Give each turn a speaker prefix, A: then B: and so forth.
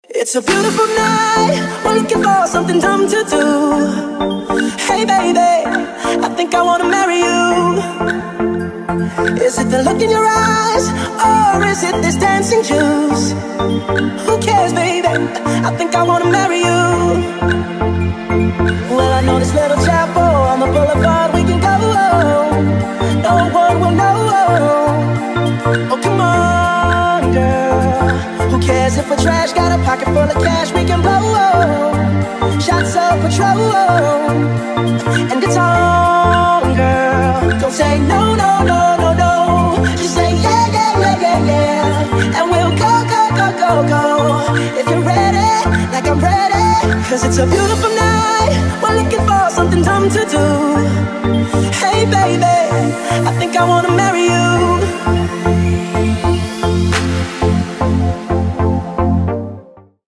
A: It's a beautiful night, we're looking for something dumb to do. Hey baby, I think I wanna marry you. Is it the look in your eyes, or is it this dancing juice? Who cares baby, I think I wanna marry you. Well, I know this little chapel on the boulevard we can go. No one will know. Oh come on girl, who cares if we're trash? Got a pocket full of cash we can blow. Shots of Patrol, and it's on girl. Don't say no, no, no, no, no. Just say yeah, yeah, yeah, yeah, yeah. And we'll go, go, go, go, go. If you're ready, like I'm ready. Cause it's a beautiful night, we're looking for something dumb to do. Hey baby, I think I wanna marry you.